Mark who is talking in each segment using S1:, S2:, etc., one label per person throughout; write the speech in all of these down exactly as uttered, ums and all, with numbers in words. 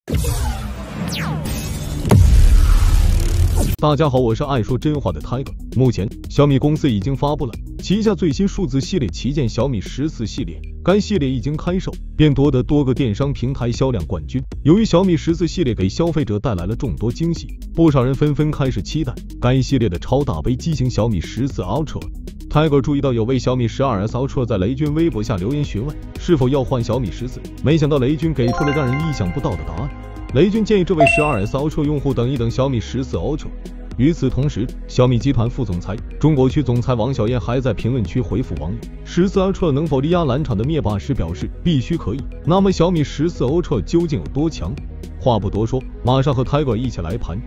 S1: 大家好，我是爱说真话的 Tiger。目前，小米公司已经发布了旗下最新数字系列旗舰小米十四系列，该系列一经开售，便夺得多个电商平台销量冠军。由于小米十四系列给消费者带来了众多惊喜，不少人纷纷开始期待该系列的超大杯机型小米十四 Ultra。Tiger 注意到有位小米十二 S Ultra 在雷军微博下留言询问是否要换小米十四，没想到雷军给出了让人意想不到的答案。雷军建议这位十二 S Ultra 用户等一等小米十四 Ultra。与此同时，小米集团副总裁、中国区总裁王小燕还在评论区回复网友十四 Ultra 能否力压蓝厂的灭霸时表示必须可以。那么小米十四 Ultra 究竟有多强？话不多说，马上和 Tiger 一起来盘。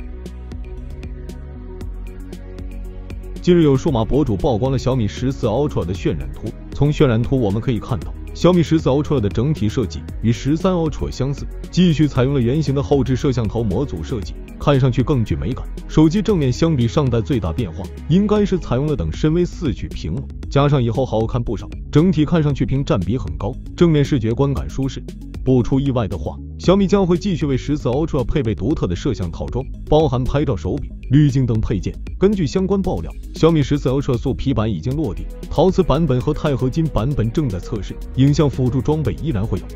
S1: 近日有数码博主曝光了小米十四 Ultra 的渲染图，从渲染图我们可以看到，小米十四 Ultra 的整体设计与十三 Ultra 相似，继续采用了圆形的后置摄像头模组设计，看上去更具美感。手机正面相比上代最大变化，应该是采用了等深 V 四曲屏幕，加上以后好看不少，整体看上去屏占比很高，正面视觉观感舒适。不出意外的话，小米将会继续为十四 Ultra 配备独特的摄像套装，包含拍照手柄、滤镜等配件。根据相关爆料，小米十四 Ultra 素皮版已经落地，陶瓷版本和钛合金版本正在测试，影像辅助装备依然会有。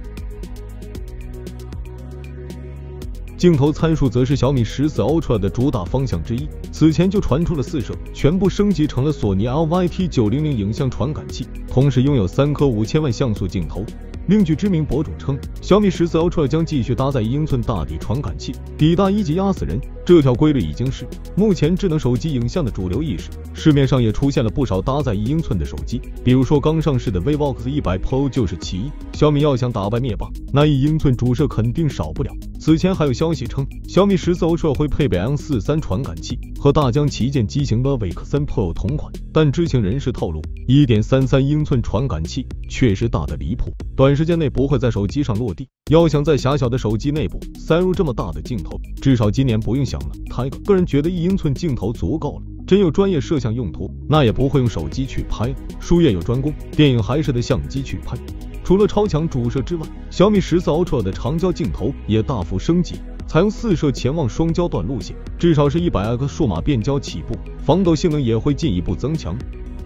S1: 镜头参数则是小米十四 Ultra 的主打方向之一，此前就传出了四摄全部升级成了索尼 L Y T 九零零影像传感器，同时拥有三颗五千万像素镜头。另据知名博主称，小米十四 Ultra 将继续搭载一英寸大底传感器，底大一级压死人。这条规律已经是目前智能手机影像的主流意识，市面上也出现了不少搭载一英寸的手机，比如说刚上市的 Vivo X 一百 Pro 就是其一。小米要想打败灭霸，那一英寸主摄肯定少不了。此前还有消息称，小米十四 Ultra 会配备 M 四十三 传感器，和大疆旗舰机型 Mavic 三 Pro 同款，但知情人士透露 一点三三 英寸传感器确实大得离谱，短时间内不会在手机上落地。要想在狭小的手机内部塞入这么大的镜头，至少今年不用想了。Tiger 个人觉得一英寸镜头足够了，真有专业摄像用途，那也不会用手机去拍，术业有专攻，电影还是得相机去拍。除了超强主摄之外，小米十四 Ultra 的长焦镜头也大幅升级，采用四摄潜望双焦段路线，至少是 一百 X 数码变焦起步，防抖性能也会进一步增强。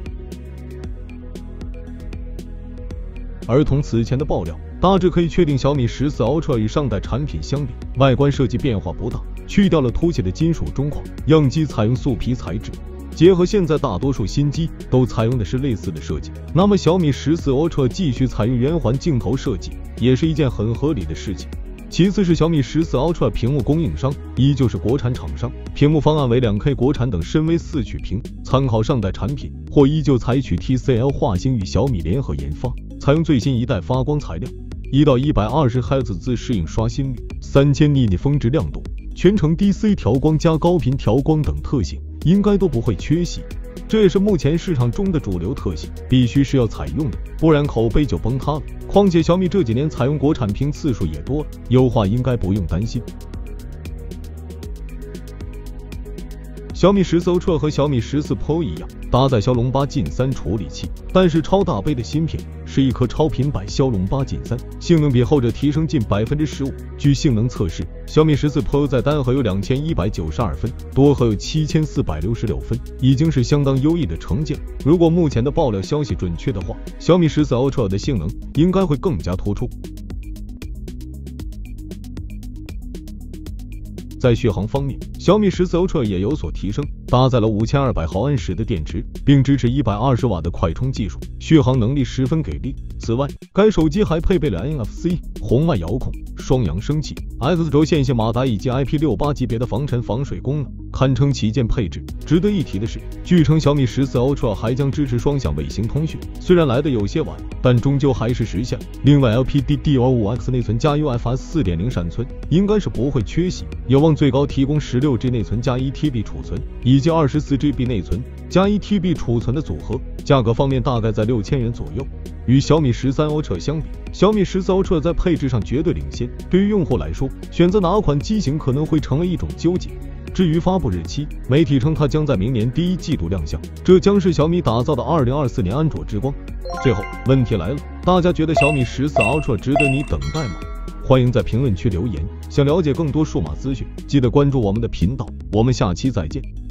S1: 而同此前的爆料，大致可以确定小米十四 Ultra 与上代产品相比，外观设计变化不大，去掉了凸起的金属中框，样机采用素皮材质。结合现在大多数新机都采用的是类似的设计，那么小米十四 Ultra 继续采用圆环镜头设计，也是一件很合理的事情。其次是小米十四 Ultra 屏幕供应商依旧是国产厂商，屏幕方案为 两K 国产等深 V 四曲屏，参考上代产品，或依旧采取 T C L 华星与小米联合研发，采用最新一代发光材料，一到一百二十赫兹 自适应刷新率，三千尼尼峰值亮度，全程 D C 调光加高频调光等特性应该都不会缺席，这也是目前市场中的主流特性，必须是要采用的，不然口碑就崩塌了。况且小米这几年采用国产屏次数也多了，优化应该不用担心。小米十四 Ultra 和小米十四 Pro 一样，搭载骁龙八 Gen 三处理器，但是超大杯的芯片是一颗超频版骁龙八 Gen 三，性能比后者提升近 百分之十五。 据性能测试，小米十四 Pro 在单核有两千一百九十二分，多核有七千四百六十六分，已经是相当优异的成绩了。如果目前的爆料消息准确的话，小米十四 Ultra 的性能应该会更加突出。在续航方面，小米十四 Ultra 也有所提升，搭载了五千二百毫安时的电池，并支持一百二十瓦的快充技术，续航能力十分给力。此外，该手机还配备了 N F C 红外遥控、双扬声器、X 轴线性马达以及 I P 六十八 级别的防尘防水功能，堪称旗舰配置。值得一提的是，据称小米十四 Ultra 还将支持双向卫星通讯，虽然来的有些晚，但终究还是实现了。另外 L P D D R 五 X 内存加 U F S 四点零 闪存应该是不会缺席，有望最高提供 十六 G 内存加 一 T B 储存，以及 二十四 G B 内存加 一 T B 储存的组合。价格方面大概在六千元左右。与小米十三 Ultra 相比，小米十四 Ultra 在配置上绝对领先。对于用户来说，选择哪款机型可能会成为一种纠结。至于发布日期，媒体称它将在明年第一季度亮相，这将是小米打造的二零二四年安卓之光。最后，问题来了，大家觉得小米十四 Ultra 值得你等待吗？ 欢迎在评论区留言。想了解更多数码资讯，记得关注我们的频道。我们下期再见。